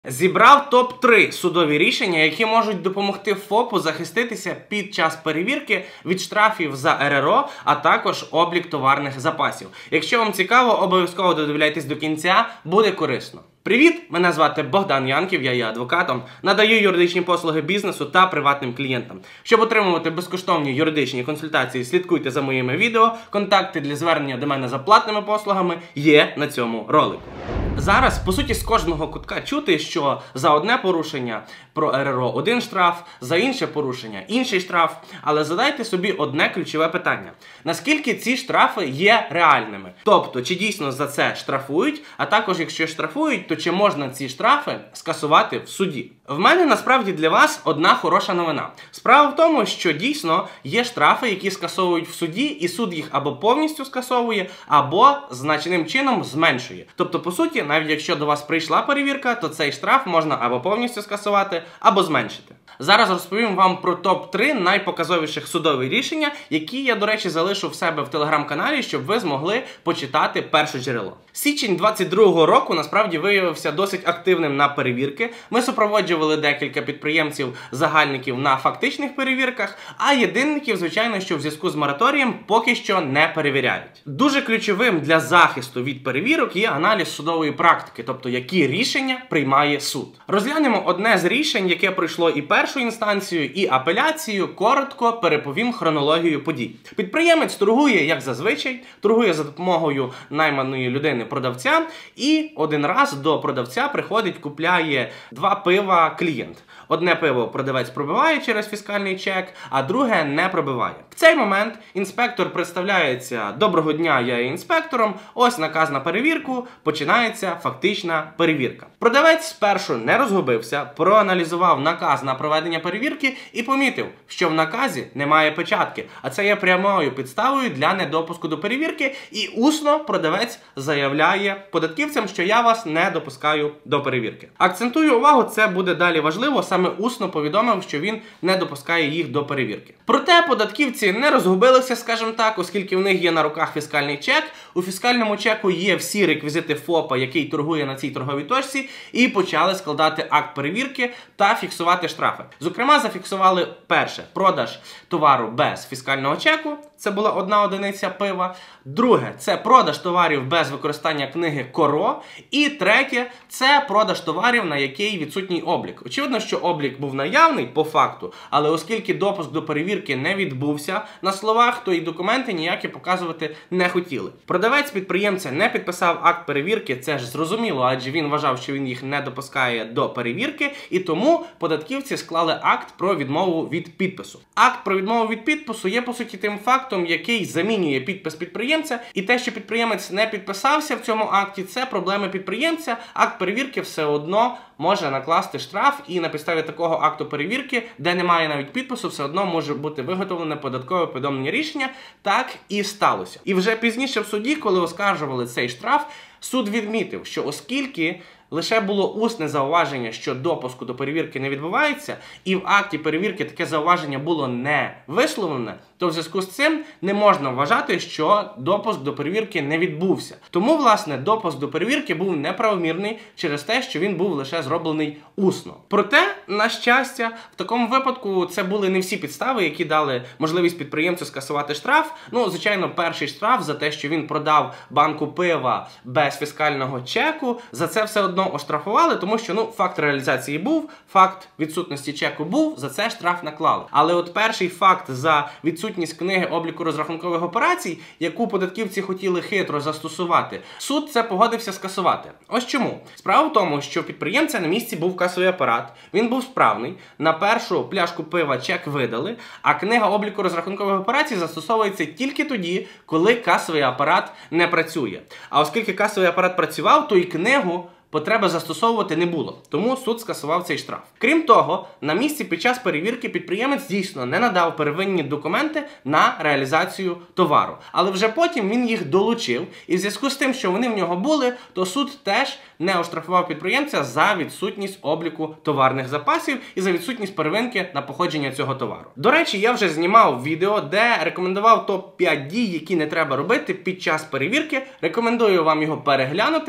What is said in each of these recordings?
Зібрав топ-3 судові рішення, які можуть допомогти ФОПу захиститися під час перевірки від штрафів за РРО, а також облік товарних запасів. Якщо вам цікаво, обов'язково додивляйтесь до кінця, буде корисно. Привіт! Мене звати Богдан Янків, я є адвокатом, надаю юридичні послуги бізнесу та приватним клієнтам. Щоб отримувати безкоштовні юридичні консультації, слідкуйте за моїми відео, контакти для звернення до мене за платними послугами є на цьому ролику. Зараз, по суті, з кожного кутка чути, що за одне порушення про РРО один штраф, за інше порушення інший штраф. Але задайте собі одне ключове питання. Наскільки ці штрафи є реальними? Тобто, чи дійсно за це штрафують, а також, якщо штрафують, то чи можна ці штрафи скасувати в суді? В мене, насправді, для вас одна хороша новина. Справа в тому, що дійсно є штрафи, які скасовують в суді, і суд їх або повністю скасовує, або значним чином зменшує. Тобто, по суті, навіть якщо до вас прийшла перевірка, то цей штраф можна або повністю скасувати, або зменшити. Зараз розповім вам про топ-3 найпоказовіших судових рішення, які я, до речі, залишу в себе в телеграм-каналі, щоб ви змогли почитати перше джерело. Січень 22-го року насправді виявився досить активним на перевірки. Ми супроводжували декілька підприємців-загальників на фактичних перевірках, а єдинників, звичайно, що в зв'язку з мораторієм поки що не перевіряють. Дуже ключовим для захисту від перевірок є аналіз судової практики, тобто які рішення приймає суд. Розглянемо одне з рішень, яке пройшло і першу інстанцію, і апеляцію, коротко переповім хронологію подій. Підприємець торгує, як зазвичай, торгує за допомогою найманої людини-продавця, і один раз до продавця приходить, купляє 2 пива клієнт. Одне пиво продавець пробиває через фіскальний чек, а друге не пробиває. В цей момент інспектор представляється: «Доброго дня, я є інспектором, ось наказ на перевірку», починається фактична перевірка. Продавець спершу не розгубився, проаналізував наказ на проведення перевірки і помітив, що в наказі немає печатки, а це є прямою підставою для недопуску до перевірки, і усно продавець заявляє податківцям, що я вас не допускаю до перевірки. Акцентую увагу, це буде далі важливо, саме усно повідомив, що він не допускає їх до перевірки. Проте податківці не розгубилися, скажімо так, оскільки в них є на руках фіскальний чек, у фіскальному чеку є всі реквізити ФОПа, який торгує на цій торговій точці, і почали складати акт перевірки та фіксувати штрафи. Зокрема, зафіксували перше – продаж товару без фіскального чеку, це була 1 одиниця пива. Друге – це продаж товарів без використання книги КОРО. І третє – це продаж товарів, на який відсутній облік. Очевидно, що облік був наявний по факту, але оскільки допуск до перевірки не відбувся на словах, то і документи ніякі показувати не хотіли. Продавець підприємця не підписав акт перевірки, це ж зрозуміло, адже він вважав, що він їх не допускає до перевірки, і тому податківці склали акт про відмову від підпису. Акт про відмову від підпису є, по суті, тим фактом, який замінює підпис підприємця, і те, що підприємець не підписався в цьому акті, це проблеми підприємця. Акт перевірки все одно може накласти штраф, і на підставі такого акту перевірки, де немає навіть підпису, все одно може бути виготовлене податкове повідомлення рішення. Так і сталося. І вже пізніше в суді, коли оскаржували цей штраф, суд відмітив, що оскільки лише було усне зауваження, що допуску до перевірки не відбувається, і в акті перевірки таке зауваження було не висловлене, то в зв'язку з цим не можна вважати, що допуск до перевірки не відбувся. Тому, власне, допуск до перевірки був неправомірний через те, що він був лише зроблений усно. Проте, на щастя, в такому випадку це були не всі підстави, які дали можливість підприємцю скасувати штраф. Ну, звичайно, перший штраф за те, що він продав банку пива без фіскального чеку, за це все одно оштрафували, тому що, факт реалізації був, факт відсутності чеку був, за це штраф наклали. Але от перший факт за відсутність книги обліку розрахункових операцій, яку податківці хотіли хитро застосувати, суд це погодився скасувати. Ось чому. Справа в тому, що в підприємця на місці був касовий апарат, він був справний, на першу пляшку пива чек видали, а книга обліку розрахункових операцій застосовується тільки тоді, коли касовий апарат не працює. А оскільки касовий апарат працював, то і книгу потреби застосовувати не було, тому суд скасував цей штраф. Крім того, на місці під час перевірки підприємець дійсно не надав первинні документи на реалізацію товару. Але вже потім він їх долучив, і в зв'язку з тим, що вони в нього були, то суд теж не оштрафував підприємця за відсутність обліку товарних запасів і за відсутність первинки на походження цього товару. До речі, я вже знімав відео, де рекомендував топ-5 дій, які не треба робити під час перевірки. Рекомендую вам його переглянути. В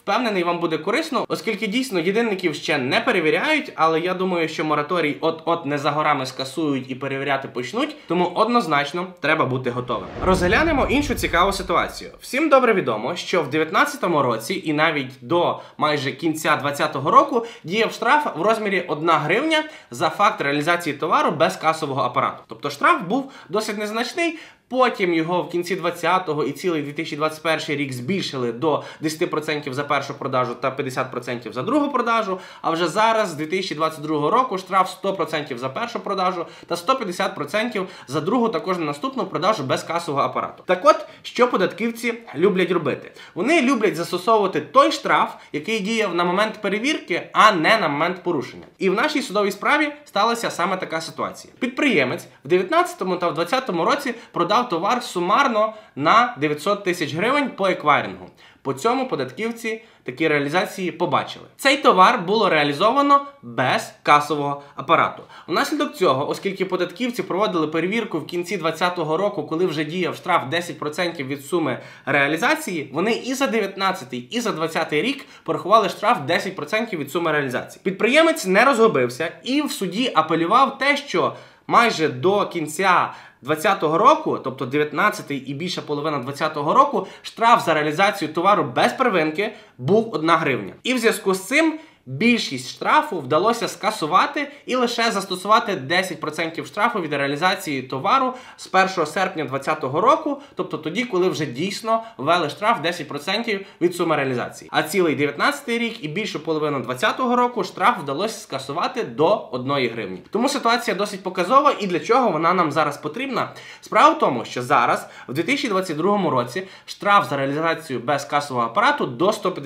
Впевнений, вам буде корисно, оскільки дійсно єдинників ще не перевіряють, але я думаю, що мораторій от-от не за горами скасують і перевіряти почнуть, тому однозначно треба бути готовим. Розглянемо іншу цікаву ситуацію. Всім добре відомо, що в 2019 році і навіть до майже кінця 2020 року діяв штраф в розмірі 1 гривня за факт реалізації товару без касового апарату. Тобто штраф був досить незначний. Потім його в кінці 2020-го і цілий 2021 рік збільшили до 10% за першу продажу та 50% за другу продажу. А вже зараз, з 2022 року, штраф 100% за першу продажу та 150% за другу та кожну наступну продажу без касового апарату. Так от, що податківці люблять робити? Вони люблять застосовувати той штраф, який діяв на момент перевірки, а не на момент порушення. І в нашій судовій справі сталася саме така ситуація. Підприємець в 2019 та в 2020 році продав товар сумарно на 900 тисяч гривень по еквайрингу. По цьому податківці такі реалізації побачили. Цей товар було реалізовано без касового апарату. Внаслідок цього, оскільки податківці проводили перевірку в кінці 2020 року, коли вже діяв штраф 10% від суми реалізації, вони і за 19 і за 20 рік порахували штраф 10% від суми реалізації. Підприємець не розгубився і в суді апелював те, що майже до кінця 2020 року, тобто 19-й і більша половина 2020 року, штраф за реалізацію товару без первинки був 1 гривня. І в зв'язку з цим більшість штрафу вдалося скасувати і лише застосувати 10% штрафу від реалізації товару з 1 серпня 2020 року, тобто тоді, коли вже дійсно ввели штраф 10% від суми реалізації. А цілий 19 рік і більшу половину 2020 року штраф вдалося скасувати до 1 гривні. Тому ситуація досить показова, і для чого вона нам зараз потрібна? Справа в тому, що зараз, в 2022 році, штраф за реалізацію без касового апарату до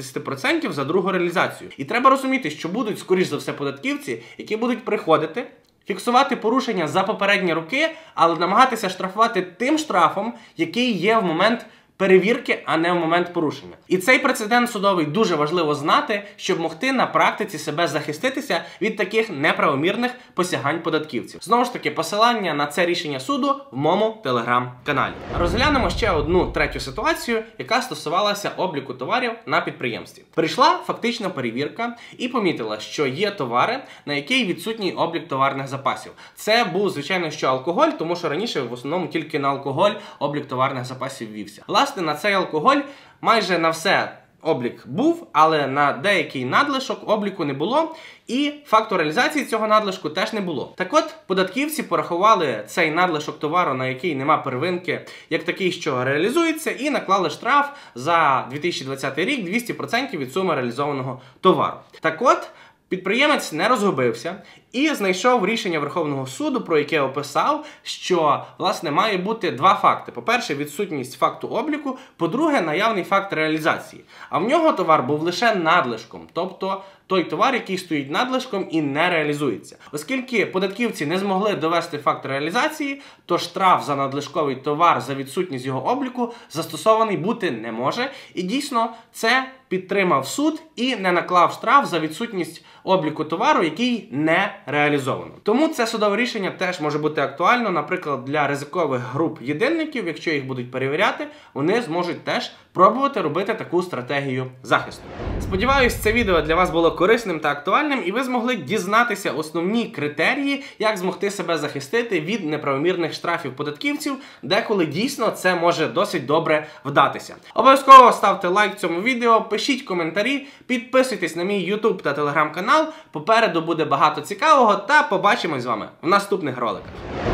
150% за другу реалізацію. І треба розуміти, що будуть, скоріш за все, податківці, які будуть приходити, фіксувати порушення за попередні роки, але намагатися штрафувати тим штрафом, який є в момент перевірки, а не в момент порушення. І цей прецедент судовий дуже важливо знати, щоб могти на практиці себе захиститися від таких неправомірних посягань податківців. Знову ж таки, посилання на це рішення суду в моєму телеграм-каналі. Розглянемо ще одну третю ситуацію, яка стосувалася обліку товарів на підприємстві. Прийшла фактична перевірка і помітила, що є товари, на які відсутній облік товарних запасів. Це був, звичайно, що алкоголь, тому що раніше в основному тільки на алкоголь облік товарних запасів вівся. Власне, на цей алкоголь майже на все облік був, але на деякий надлишок обліку не було, і факту реалізації цього надлишку теж не було. Так от, податківці порахували цей надлишок товару, на який нема первинки, як такий, що реалізується, і наклали штраф за 2020 рік 200% від суми реалізованого товару. Так от, підприємець не розгубився і знайшов рішення Верховного суду, про яке описав, що, власне, має бути два факти. По-перше, відсутність факту обліку, по-друге, наявний факт реалізації. А в нього товар був лише надлишком, тобто той товар, який стоїть надлишком і не реалізується. Оскільки податківці не змогли довести факт реалізації, то штраф за надлишковий товар за відсутність його обліку застосований бути не може. І дійсно це підтримав суд і не наклав штраф за відсутність обліку товару, який не реалізовано. Тому це судове рішення теж може бути актуально, наприклад, для ризикових груп єдинників. Якщо їх будуть перевіряти, вони зможуть теж пробувати робити таку стратегію захисту. Сподіваюсь, це відео для вас було корисним та актуальним, і ви змогли дізнатися основні критерії, як змогти себе захистити від неправомірних штрафів податківців, деколи дійсно це може досить добре вдатися. Обов'язково ставте лайк цьому відео, пишіть коментарі, підписуйтесь на мій YouTube та Telegram канал, попереду буде багато цікавого, та побачимось з вами в наступних роликах.